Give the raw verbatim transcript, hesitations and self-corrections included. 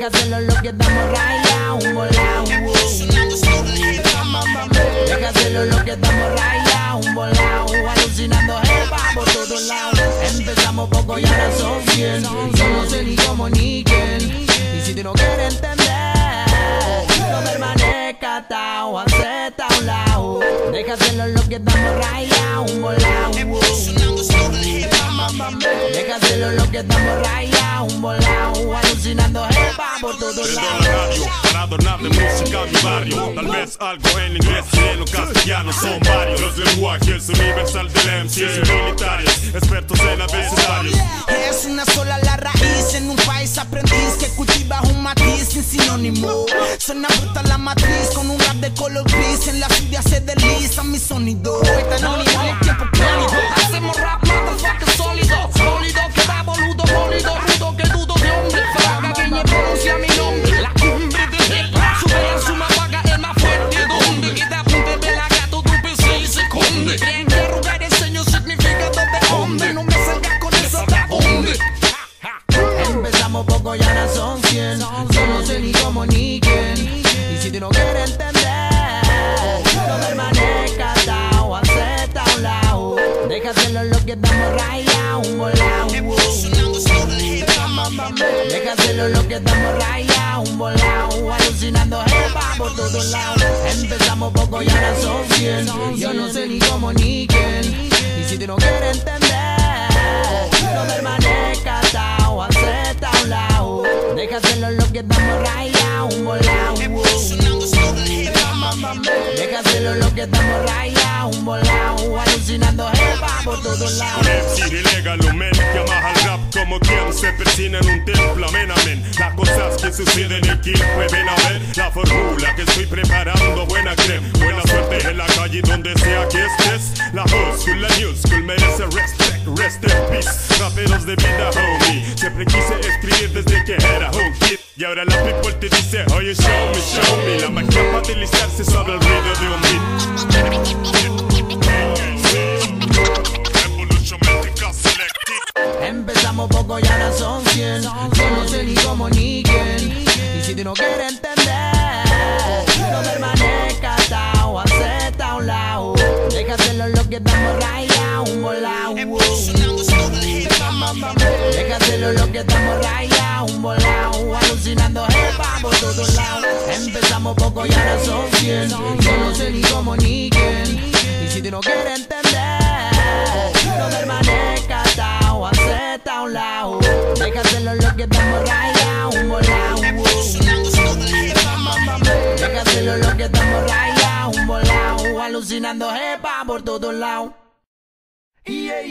Deja hacerlo lo que estamos rayados, un volado. Deja hacerlo lo que estamos rayados, un volado. Alucinando jefa por todos lados. Empezamos poco y ahora son cien. Yo no sé ni cómo ni quién. Y si tú no quieres entender, no permanezca atado, acepta a un lado. Deja hacerlo lo que estamos rayados, un volado. Deja hacerlo lo que estamos rayados, un volado. Alucinando jefa por todos lados. Para adornar de música mi barrio. Tal vez algo en inglés y en lo castellano son varios. Los lenguajes universal del M C y militares, expertos en abecedarios. Es una sola la raíz en un país aprendiz que cultiva un matiz sin sinónimo. Suena brutal la matriz con un rap de color gris. En la lluvia se desliza mi sonido. Está anónimo en el tiempo cálido. Hacemos rap motherfucker sólido. Sólido que da boludo, bólido, rudo que dudo de hombre. Fraga que me pronuncia mi nombre. La cumbre del hip hop. Sube la suma, paga el más fuerte. Donde queda punte de la gato, tu P C y se esconde. Creen que arrugar el señor significa donde hombre. No me salgas con eso hasta dónde. Empezamos poco y ahora son cien. Yo no sé ni cómo ni quién. Y si tú no quieres entender, no permanezca atado, acepta a un lado. Deja hacerlo lo que estamos rayados, un volado. Deja hacerlo lo que estamos rayados, un volado. Alucinando jefa por todos lados. Empezamos poco y ahora son cien. Yo no sé ni cómo ni quién. Y si tú no quieres entender, no permanezca atado, acepta a un lado. Deja hacerlo lo que estamos rayados, un volado. Deja hacerlo lo que estamos rayados, un volado. Alucinando jefa por todos lados. Un M C ilegalmente amaja el rap como quien se persina en un templo, amén, amén. Las cosas que suceden aquí pueden haber. La fórmula que estoy preparando, buena crema. Buena suerte en la calle donde sea que estés. La old school, la new school merece respect, rest in peace. Raperos de vida, homie. Siempre quise escribir desde que era un kid. Y ahora la people te dice, oye, show me, show me. La magia para deslizarse sobre el ruido de un beat. Empezamos poco y ahora son cien. Yo no sé ni cómo ni quién. Y si tú no quieres entender, no permanezca atado, acepta a un lado. Deja hacerlo lo que estamos rayados, un volado. Deja hacerlo lo que estamos rayados, un volado. Alucinando jefa por todos lados. Empezamos poco y ahora son cien. Yo no sé ni cómo ni quién. Y si tú no quieres entender, no permanezca atado, acepta a un lado. Deja hacerlo lo que estamos rayados, un volado. Deja hacerlo lo que estamos rayados, un volado. Alucinando jefa por todos lados.